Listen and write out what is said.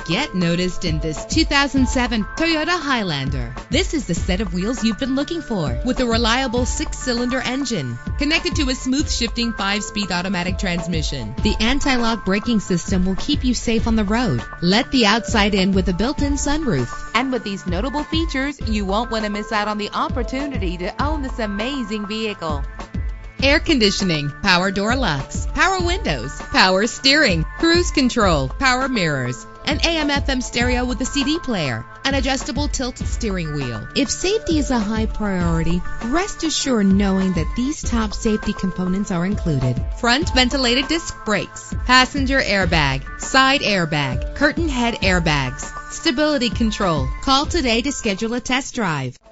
Get noticed in this 2007 Toyota Highlander. This is the set of wheels you've been looking for, with a reliable 6-cylinder engine connected to a smooth shifting 5-speed automatic transmission. The anti-lock braking system will keep you safe on the road. Let the outside in with a built-in sunroof. And with these notable features, you won't want to miss out on the opportunity to own this amazing vehicle. Air conditioning, power door locks, power windows, power steering, cruise control, power mirrors, an AM/FM stereo with a CD player, an adjustable tilt steering wheel. If safety is a high priority, rest assured knowing that these top safety components are included: front ventilated disc brakes, passenger airbag, side airbag, curtain head airbags, stability control. Call today to schedule a test drive.